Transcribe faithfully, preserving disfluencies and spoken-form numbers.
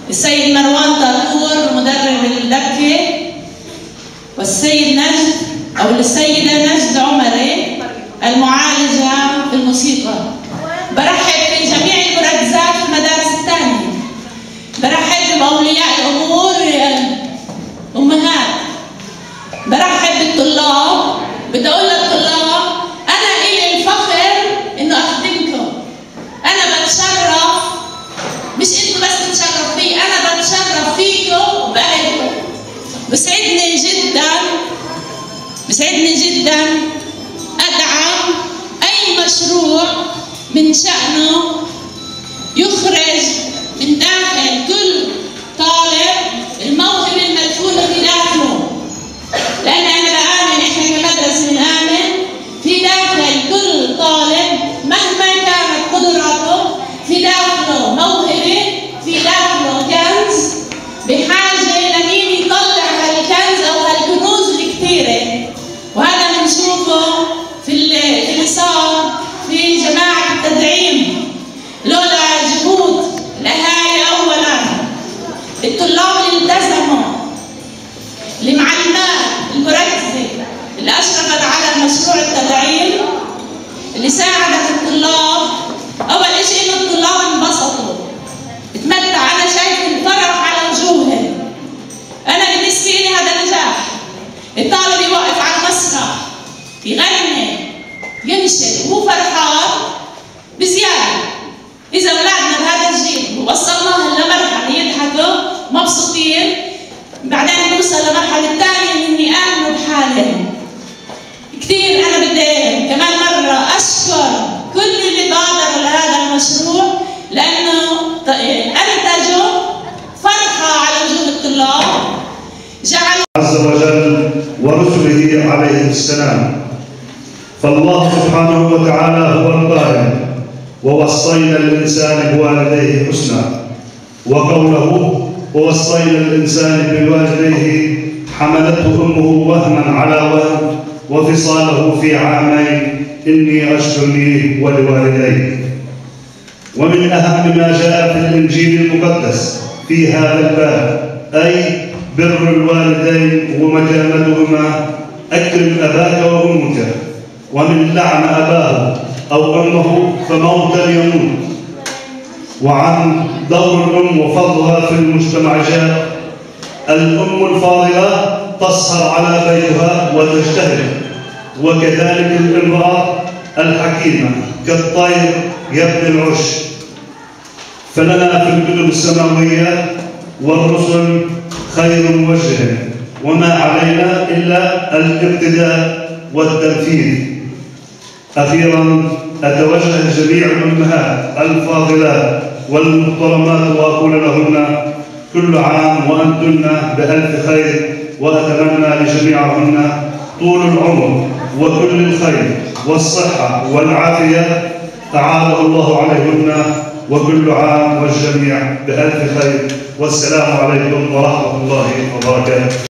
السيد مروان طارق مدرب الدبكة، والسيد نجد أو السيدة نجد عمري المعالجة في الموسيقى. برحب بجميع المركزات في المدارس الثانية. برحب بأولياء الأمور أمهات. برحب بالطلاب. بدي أقول للطلاب أنا إلي الفخر إنه أخدمكم. أنا بتشرف، مش أنتوا بس بتشرف فيه، أنا بتشرف فيكم وبأهلكم. بسعدني جدا بسعدني جدا أدعم أي مشروع من شأنه يخرج من داخل كل طالب الموهبة المدفونة في داخله، لأن أنا بآمن، إحنا كمدرسة بنآمن في داخل كل طالب مهما كانت قدراته في داخله موهبة، في داخله كنز بحاجة لمين يطلع هالكنز أو هالكنوز الكثيرة. وهذا بنشوفه في اللي صار في جماعة التدعيم. لولا جهود الأهالي أولاً، الطلاب اللي التزموا، المعلمات المركزة اللي أشرفت على مشروع التدعيم، اللي ساعدت الطلاب. أول شيء إنه الطلاب انبسطوا، اتمتع. أنا شايف الفرح على وجوههم. أنا بالنسبة لي هذا نجاح. الطالب يوقف على المسرح يغني ينشد وهو فرحان بزيادة. إذا أولادنا بهذا الجيل وصلناهم لمرحلة يضحكوا مبسوطين، بعدين نوصل لمرحلة ثانية إني يآمنوا بحالهم. كثير أنا بدي كمان مرة أشكر كل اللي بادروا لهذا المشروع، لأنه أنتجوا فرحة على وجوه الطلاب. جعلوا عز وجل ورسله عليه السلام. فالله سبحانه وتعالى هو القائل: ووصينا الإنسان بوالديه حسنا، وقوله ووصينا الإنسان بوالديه حملته أمه وهنا على وهن وفصاله في عامين إني أشكر لي ولوالدي. ومن أهم ما جاء في الإنجيل المقدس في هذا الباب أي بر الوالدين ومكانتهما: أكرم أباك وأمك، ومن لعن أباه أو أمه فموتا يموت. وعن دور الأم وفضلها في المجتمع جاء: الأم الفاضلة تسهر على بيتها وتجتهد، وكذلك الامرأة الحكيمة كالطير يبني العش. فلنا في الكتب السماوية والرسل خير موجه، وما علينا إلا الابتداء والتنفيذ. أخيرا أتوجه لجميع الأمهات الفاضلات والمحترمات وأقول لهن: كل عام وأنتن بألف خير، وأتمنى لجميعهن طول العمر وكل الخير والصحة والعافية أعاده الله عليهن، وكل عام والجميع بألف خير. والسلام عليكم ورحمة الله وبركاته.